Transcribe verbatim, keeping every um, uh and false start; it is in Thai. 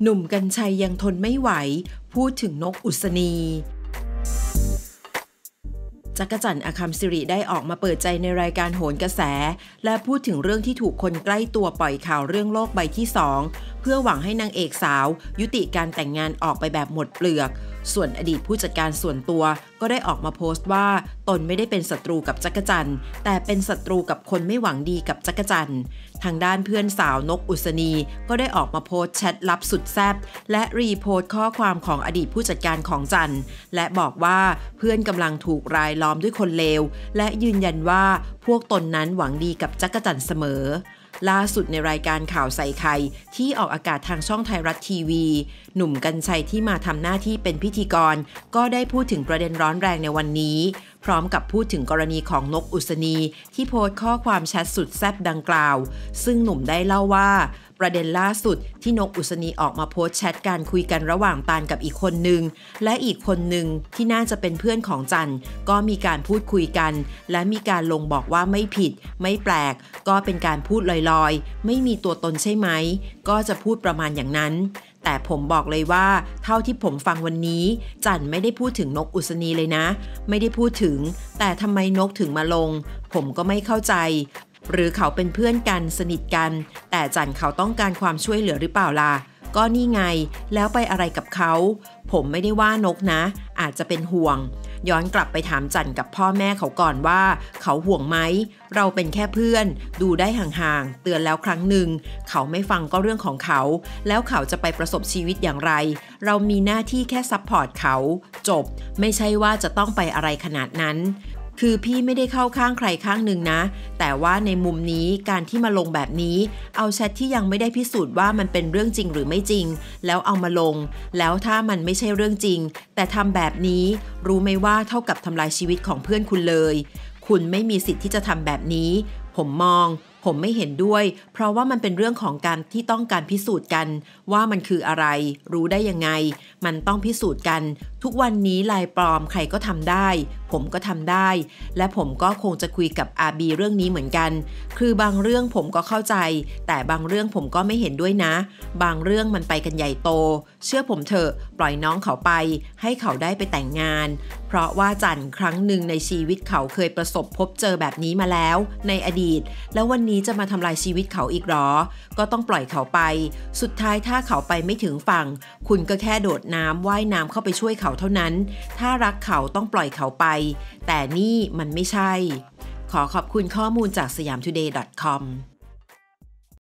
หนุ่มกรรชัยยังทนไม่ไหวพูดถึงนกอุศนีจักรจั่น อคัมศิริได้ออกมาเปิดใจในรายการโหนกระแสและพูดถึงเรื่องที่ถูกคนใกล้ตัวปล่อยข่าวเรื่องโลกใบที่สองเพื่อหวังให้นางเอกสาวยุติการแต่งงานออกไปแบบหมดเปลือกส่วนอดีตผู้จัดการส่วนตัวก็ได้ออกมาโพสต์ว่าตนไม่ได้เป็นศัตรูกับจักรจั่นแต่เป็นศัตรูกับคนไม่หวังดีกับจักรจั่นทางด้านเพื่อนสาวนกอุศนีก็ได้ออกมาโพสต์แชทลับสุดแซ่บและรีโพสต์ข้อความของอดีตผู้จัดการของจันและบอกว่าเพื่อนกำลังถูกรายล้อมด้วยคนเลวและยืนยันว่าพวกตนนั้นหวังดีกับจักรจั่นเสมอล่าสุดในรายการข่าวใส่ไข่ที่ออกอากาศทางช่องไทยรัฐทีวีหนุ่มกรรชัยที่มาทำหน้าที่เป็นพิธีกรก็ได้พูดถึงประเด็นร้อนแรงในวันนี้พร้อมกับพูดถึงกรณีของนกอุศนีที่โพสต์ข้อความแชทสุดแซ่บดังกล่าวซึ่งหนุ่มได้เล่าว่าประเด็นล่าสุดที่นกอุศนีออกมาโพสต์แชทการคุยกันระหว่างตาลกับอีกคนนึงและอีกคนนึงที่น่าจะเป็นเพื่อนของจันก็มีการพูดคุยกันและมีการลงบอกว่าไม่ผิดไม่แปลกก็เป็นการพูดลอยๆไม่มีตัวตนใช่ไหมก็จะพูดประมาณอย่างนั้นแต่ผมบอกเลยว่าเท่าที่ผมฟังวันนี้จันไม่ได้พูดถึงนกอุศนีเลยนะไม่ได้พูดถึงแต่ทำไมนกถึงมาลงผมก็ไม่เข้าใจหรือเขาเป็นเพื่อนกันสนิทกันแต่จันเขาต้องการความช่วยเหลือหรือเปล่าล่ะก็นี่ไงแล้วไปอะไรกับเขาผมไม่ได้ว่านกนะอาจจะเป็นห่วงย้อนกลับไปถามจันกับพ่อแม่เขาก่อนว่าเขาห่วงไหมเราเป็นแค่เพื่อนดูได้ห่างๆเตือนแล้วครั้งหนึ่งเขาไม่ฟังก็เรื่องของเขาแล้วเขาจะไปประสบชีวิตอย่างไรเรามีหน้าที่แค่ซัพพอร์ตเขาจบไม่ใช่ว่าจะต้องไปอะไรขนาดนั้นคือพี่ไม่ได้เข้าข้างใครข้างหนึ่งนะแต่ว่าในมุมนี้การที่มาลงแบบนี้เอาแชทที่ยังไม่ได้พิสูจน์ว่ามันเป็นเรื่องจริงหรือไม่จริงแล้วเอามาลงแล้วถ้ามันไม่ใช่เรื่องจริงแต่ทำแบบนี้รู้ไหมว่าเท่ากับทำลายชีวิตของเพื่อนคุณเลยคุณไม่มีสิทธิ์ที่จะทำแบบนี้ผมมองผมไม่เห็นด้วยเพราะว่ามันเป็นเรื่องของการที่ต้องการพิสูจน์กันว่ามันคืออะไรรู้ได้ยังไงมันต้องพิสูจน์กันทุกวันนี้ลายปลอมใครก็ทำได้ผมก็ทำได้และผมก็คงจะคุยกับอาบีเรื่องนี้เหมือนกันคือบางเรื่องผมก็เข้าใจแต่บางเรื่องผมก็ไม่เห็นด้วยนะบางเรื่องมันไปกันใหญ่โตเชื่อผมเถอะปล่อยน้องเขาไปให้เขาได้ไปแต่งงานเพราะว่าจันครั้งหนึ่งในชีวิตเขาเคยประสบพบเจอแบบนี้มาแล้วในอดีตแล้ววันนี้จะมาทำลายชีวิตเขาอีกหรอก็ต้องปล่อยเขาไปสุดท้ายถ้าเขาไปไม่ถึงฝั่งคุณก็แค่โดดน้ำว่ายน้ำเข้าไปช่วยเขาเท่านั้นถ้ารักเขาต้องปล่อยเขาไปแต่นี่มันไม่ใช่ขอขอบคุณข้อมูลจากสยามทูเดย์ ดอท คอม